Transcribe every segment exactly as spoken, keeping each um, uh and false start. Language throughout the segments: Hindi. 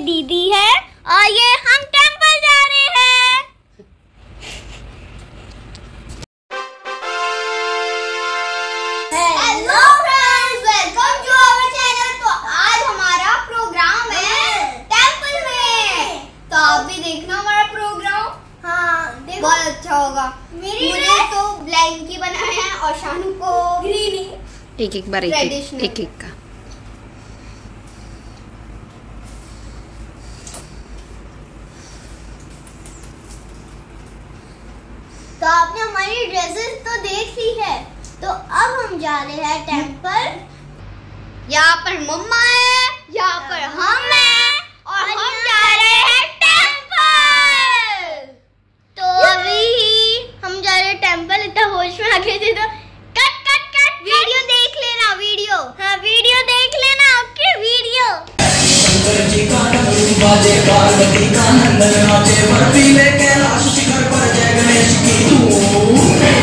दीदी है और ये हम टेंपल जा रहे हैं। Hello friends, welcome to our channel. तो आज हमारा प्रोग्राम है टेंपल में, तो आप भी देखना हमारा प्रोग्राम। हाँ, बहुत अच्छा होगा। मुझे तो ब्लैंकी बनाया है और शानू को ग्रीन। एक एक बार एक एक, एक, एक का। तो आपने हमारी ड्रेसेस तो देख ली है, तो अब हम जा रहे हैं टेंपल। यहाँ पर मम्मा है, यहाँ पर हम हैं और हम जा रहे हैं टेंपल। तो अभी हम जा रहे हैं टेंपल। इतना होश में आ गए थे तो कट कट कट वीडियो देख लेना। वीडियो हाँ वीडियो देख लेना। Okay video. शंकर जी का नगरी बाजे, पार्वती का नंदन नाचे, बर्फीले कैलाश शिखर पर जय गणेश की धूम।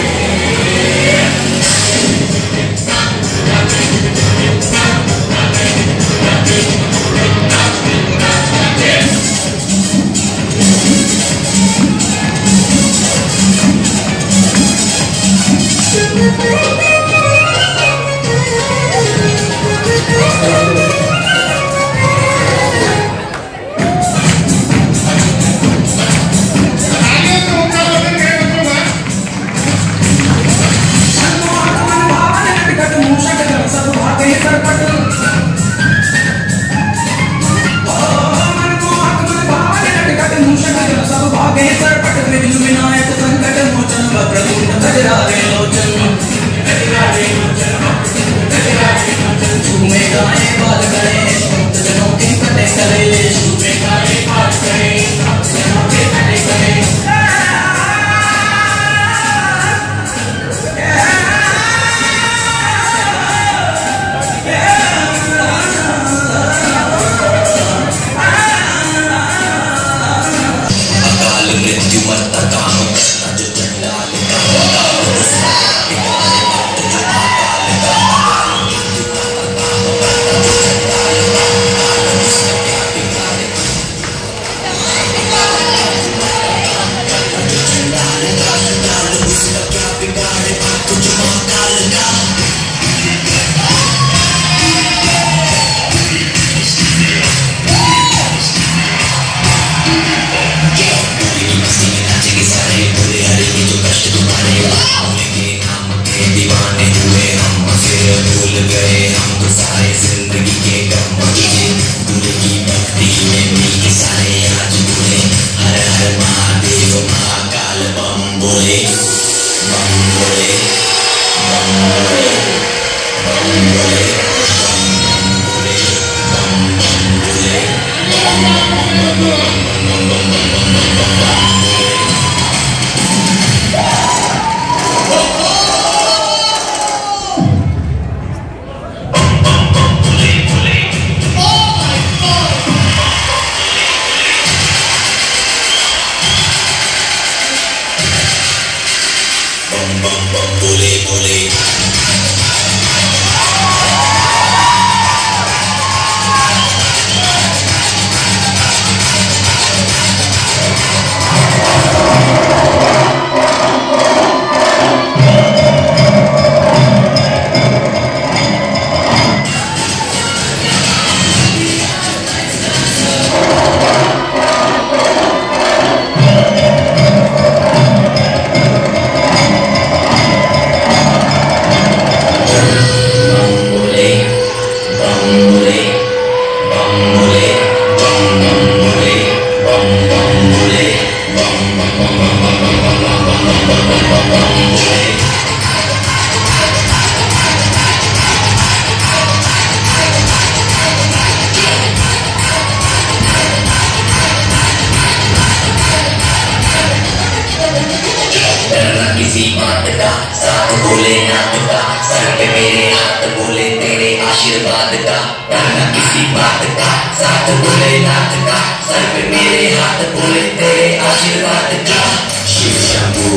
किसी बात का साथ बोले नाथ का, सर पे मेरे हाथ बोले तेरे आशीर्वाद का। डरना किसी बात का साथ बोले नाथ का, सर पे मेरे हाथ बोले तेरे आशीर्वाद का। शिव शंभू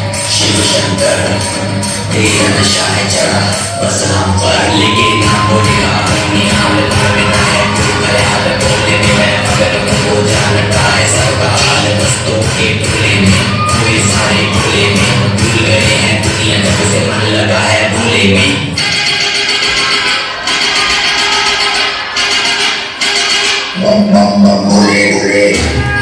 शिव शंकर तेरा नशा है चढ़ा बस हम पर, लेकिन ना बोले हाल निहाल भर में ना है कोई ख्याल बोले में मैं मगर दोस्तों के टोले में हुए सारे भोले में भूल गए हैं दुनिया जब से मन लगा है भोले में भोले भोले